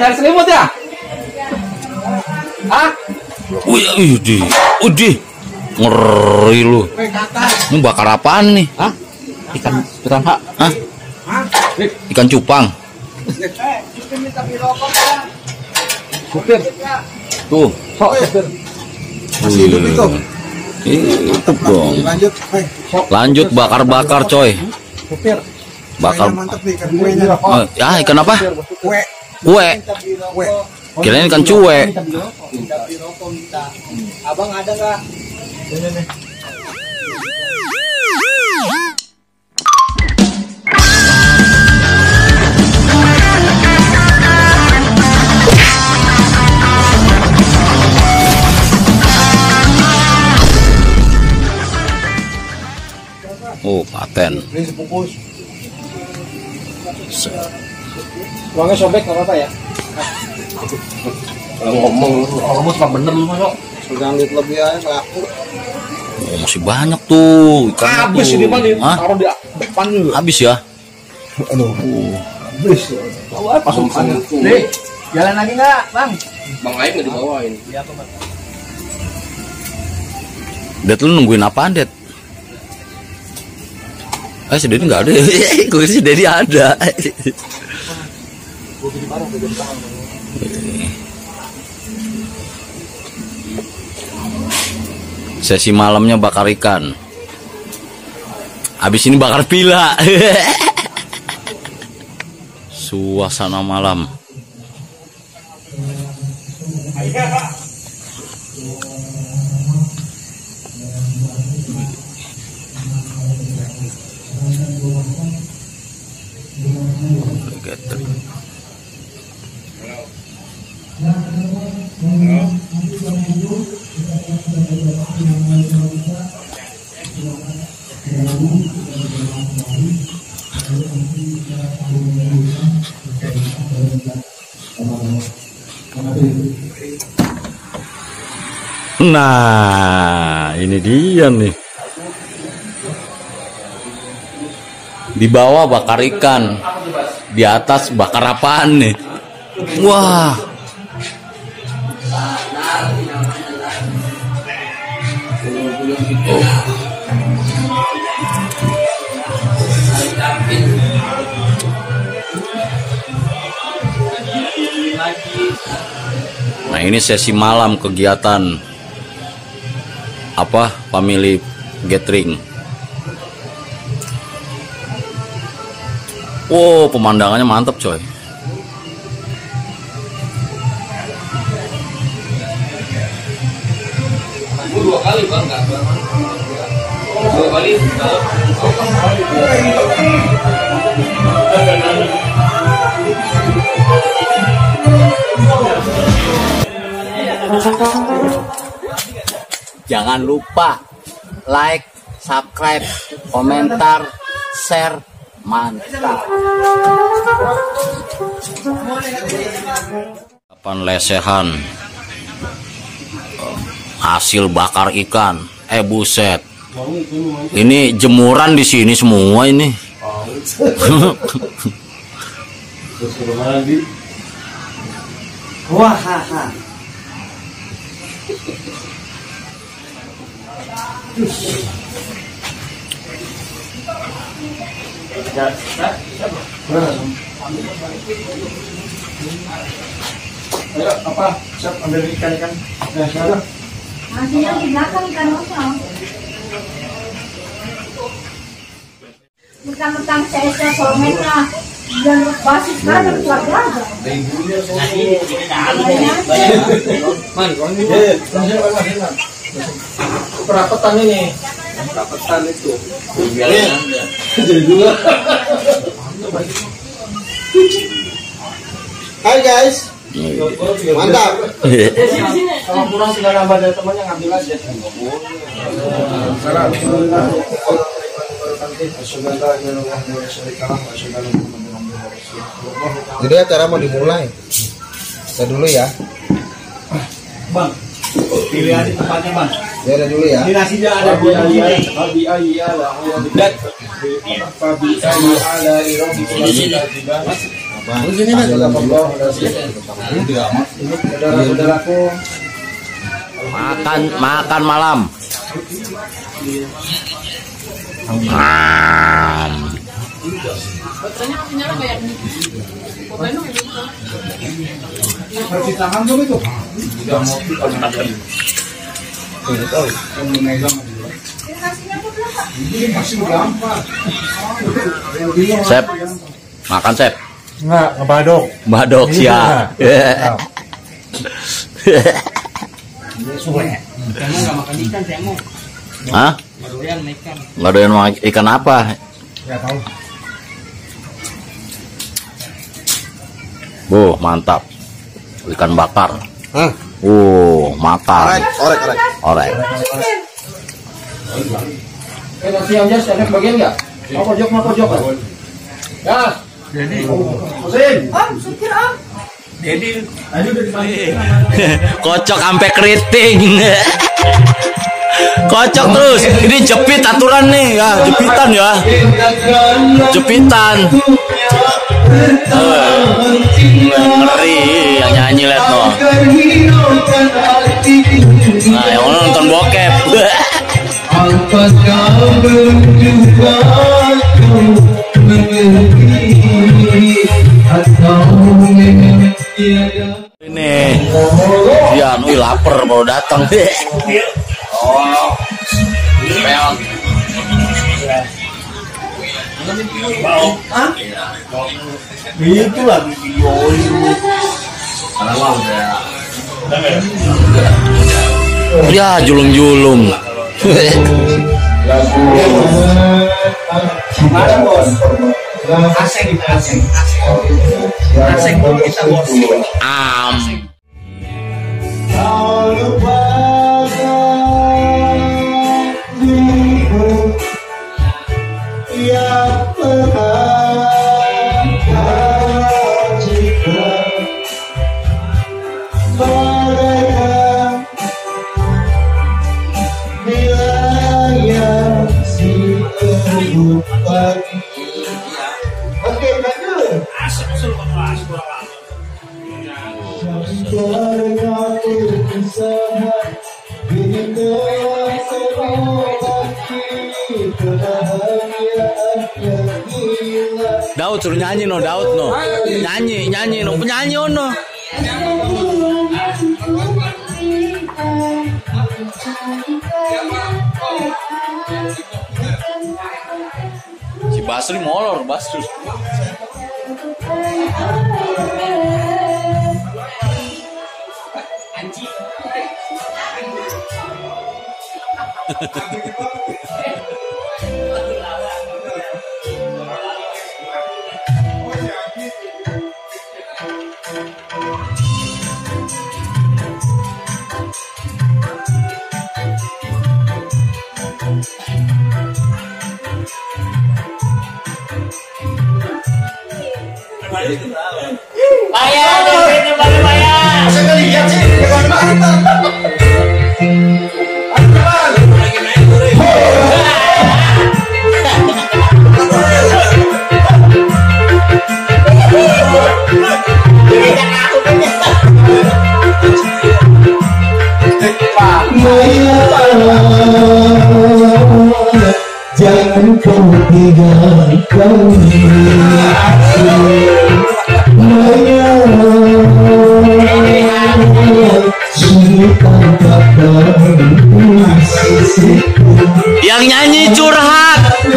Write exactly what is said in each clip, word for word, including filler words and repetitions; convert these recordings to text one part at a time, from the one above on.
nyari selimut ya? Hah? Wih, udih, udih, ngeri lu. Ini bakar apaan nih? Hah? Ikan piranha. Hah? Ikan cupang. Supir. Tuh. Sok supir. Masih hidup itu. Itu dong. Lanjut, hey. Lanjut bakar-bakar coy. Supir. Bakar. Kuenya mantep nih, ikan kuenya. Oh, ya ikan apa? Kue. Kue. Kue. Kirain ikan cuek. Abang ada nggak? Ini nih. Oh, paten. Ini sebungkus. Uangnya sobek nggak apa-apa ya? Kalau ngomong, ngomong cuma bener lu masuk. Jangan lihat lebih aja laku. Oh, masih banyak tuh ikannya Habis tuh. ini mah Hah? taruh di depan dulu. Habis ya? Aduh. Habis. Tahu apa umpan? Nih, jalan lagi nggak, Bang? Bang Aib nggak dibawain. Iya, Bang. Det lu nungguin apaan, Det? Eh, si Dedi nggak ada. Gue si Dedi ada. Sesi malamnya bakar ikan. Habis ini bakar pila. Suasana malam. Nah, ini dia nih. Di bawah bakar ikan, di atas bakar apaan nih? Wah. Oh. Nah, ini sesi malam kegiatan apa family gathering. Wow, pemandangannya mantap coy. Dua kali bang, nggak dua kali. Jangan lupa like, subscribe, komentar, share, mantap. Kapan lesehan hasil bakar ikan, eh buset. Ini jemuran di sini semua ini. Wah, haha. Ya, ayo apa? Siap ambil ikan ikan. Nah, sana. Masih yang di belakang ikan osong. Mentang-mentang saya somet lah. Dan basis kan keluarga. Man, perapetan ini. Rapetan itu. Jadi dua. Hai guys. Mantap. Kalau kurang tinggal nambah dari temannya ngambil aja. Jadi acara mau dimulai. Kita dulu ya. Bang, pilih aja tempatnya bang. Ya udah dulu ya. Di nasinya ada buah begini. Fabi ayi ala dan Fabi ayi ala irobi Di sini kan Saudara-saudaraku, Makan makan malam. Mam. cuci tangan tuh itu. Udah mau ini masih gampang. Sep. Makan, Sep. Enggak, ngebadok. Badok Iya. siap. Kamu nggak makan ikan, saya mau. Hah? Doyan ikan. Nggak doyan makan ikan apa? Ya tahu. Oh, mantap. Ikan bakar. Hah? Oh, makan. Orek, orek, orek. Orek. Eh, nasi yang jas, ada bagian nggak? Mau pojok, mau pojok kan? Ya. Jadi, Husin. Om, supir om. Jadi, ayo udah dipanggil. Kocok sampai keriting. Kocok terus. Ini jepit aturan nih ya, jepitan ya. Jepitan. Eh, ngeri yang nyanyi liat no. Nah, yang nonton bokep. Apakah berjuangku mengerti atau memang tiada? Ini dia nui lapar baru datang. Oh. Peong. Itu lagi videoin. Ya julung-julung. Mana bos? Aseng kita aseng. Aseng dulu kita bos. Am. Kau lupakan diriku yang pernah kau cinta. Bagaikan wilayah siang pagi. Oke, lanjut. Daud suruh nyanyi no, Daud no. Nyanyi, nyanyi no, penyanyi no. Si Basri molor, Basri. Jangan kau tinggalkan Yang nyanyi curhat.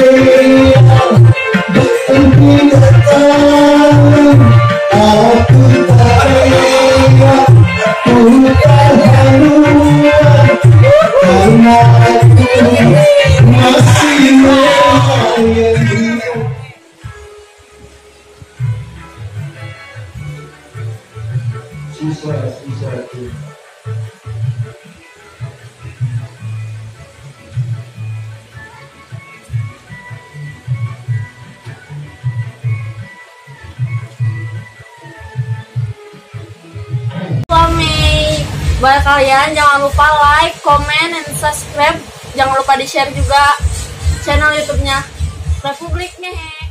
Susah, susah tuh. Suami buat kalian jangan lupa like, comment, and subscribe. Jangan lupa di share juga channel YouTube-nya Republik Ngehe.